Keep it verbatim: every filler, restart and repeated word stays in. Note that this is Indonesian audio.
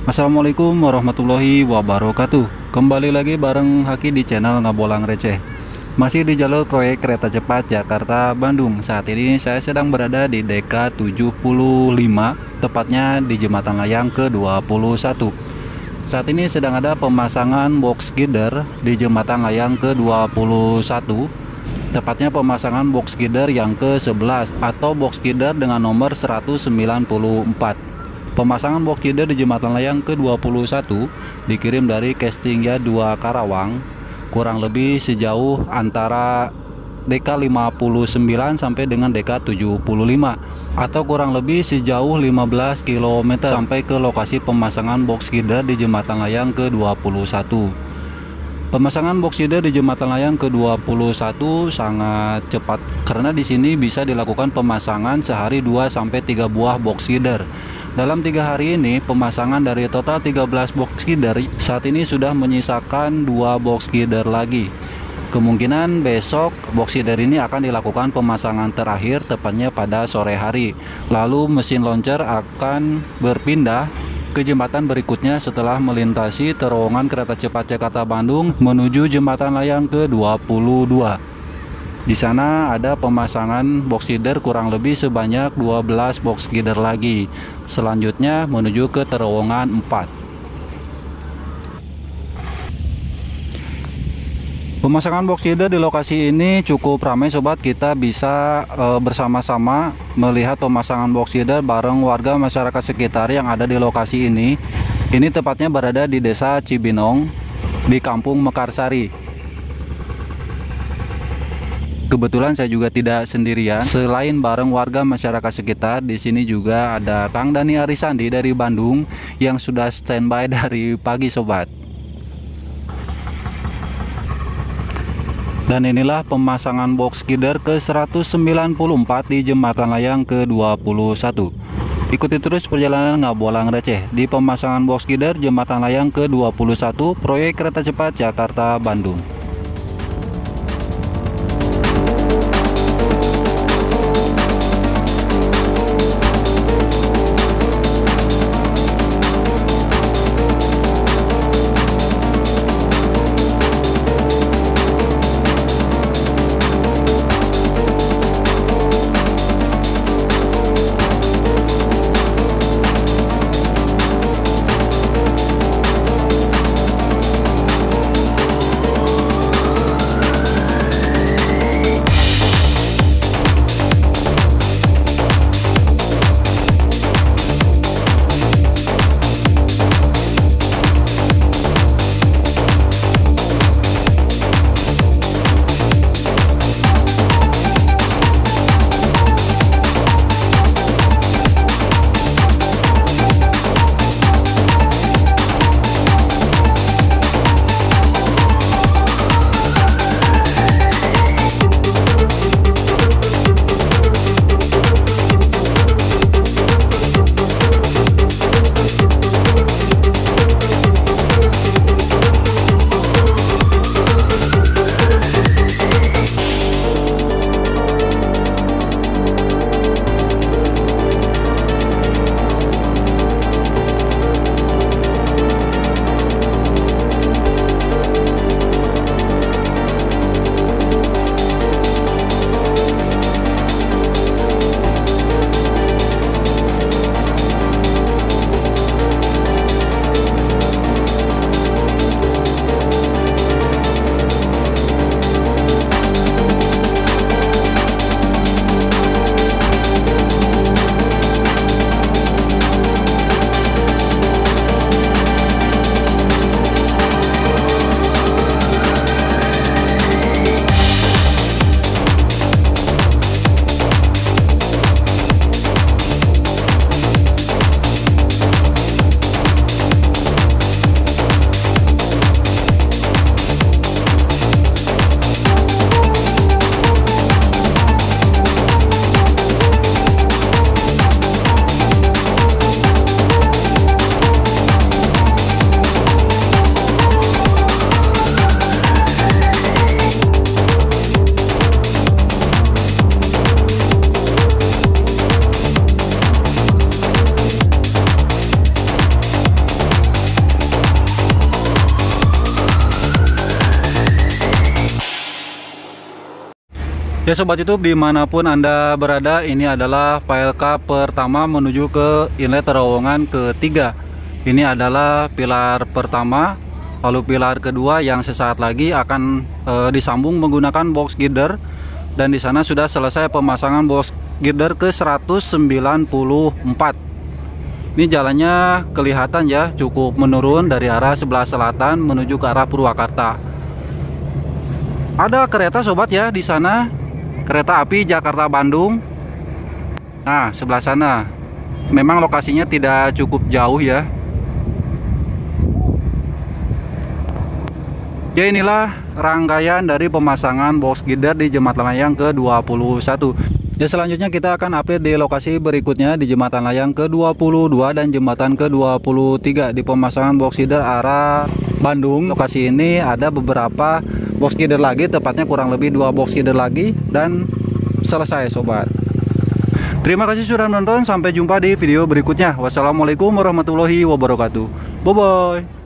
Assalamualaikum warahmatullahi wabarakatuh. Kembali lagi bareng Haki di channel Ngabolang Receh. Masih di jalur proyek kereta cepat Jakarta Bandung. Saat ini saya sedang berada di D K tujuh puluh lima, tepatnya di jembatan layang ke dua puluh satu. Saat ini sedang ada pemasangan box girder di jembatan layang ke dua puluh satu, tepatnya pemasangan box girder yang ke sebelas atau box girder dengan nomor seratus sembilan puluh empat. Pemasangan box girder di jembatan layang ke dua puluh satu dikirim dari Casting Yard dua Karawang, kurang lebih sejauh antara D K lima puluh sembilan sampai dengan D K tujuh puluh lima, atau kurang lebih sejauh lima belas kilometer sampai ke lokasi pemasangan box girder di jembatan layang ke dua puluh satu. Pemasangan box girder di jembatan layang ke dua puluh satu sangat cepat karena di sini bisa dilakukan pemasangan sehari dua sampai tiga buah box girder. Dalam tiga hari ini, pemasangan dari total tiga belas box girder saat ini sudah menyisakan dua box girder lagi. Kemungkinan besok box girder ini akan dilakukan pemasangan terakhir, tepatnya pada sore hari. Lalu mesin launcher akan berpindah ke jembatan berikutnya setelah melintasi terowongan kereta cepat Jakarta Bandung menuju jembatan layang ke dua puluh dua. Di sana ada pemasangan box girder kurang lebih sebanyak dua belas box girder lagi. Selanjutnya menuju ke terowongan empat. Pemasangan box girder di lokasi ini cukup ramai sobat. Kita bisa e, bersama-sama melihat pemasangan box girder bareng warga masyarakat sekitar yang ada di lokasi ini. Ini tepatnya berada di Desa Cibinong, di Kampung Mekarsari. Kebetulan saya juga tidak sendirian. Selain bareng warga masyarakat sekitar, di sini juga ada Kang Dani Arisandi dari Bandung yang sudah standby dari pagi sobat. Dan inilah pemasangan box girder ke seratus sembilan puluh empat di jembatan layang ke dua puluh satu. Ikuti terus perjalanan Ngabolang Receh di pemasangan box girder jembatan layang ke dua puluh satu proyek kereta cepat Jakarta Bandung. Ya sobat YouTube, dimanapun Anda berada, ini adalah P L K pertama menuju ke inlet terowongan ketiga. Ini adalah pilar pertama, lalu pilar kedua yang sesaat lagi akan e, disambung menggunakan box girder, dan di sana sudah selesai pemasangan box girder ke seratus sembilan puluh empat. Ini jalannya kelihatan ya, cukup menurun dari arah sebelah selatan menuju ke arah Purwakarta. Ada kereta sobat ya di sana, kereta api Jakarta Bandung. Nah, sebelah sana. Memang lokasinya tidak cukup jauh ya. Ya, inilah rangkaian dari pemasangan box girder di Jembatan Layang ke dua puluh satu. Ya, selanjutnya kita akan update di lokasi berikutnya di Jembatan Layang ke dua puluh dua dan Jembatan ke dua puluh tiga di pemasangan box girder arah Bandung. Lokasi ini ada beberapa box girder lagi, tepatnya kurang lebih dua box girder lagi, dan selesai sobat. Terima kasih sudah nonton, sampai jumpa di video berikutnya. Wassalamualaikum warahmatullahi wabarakatuh. Bye bye.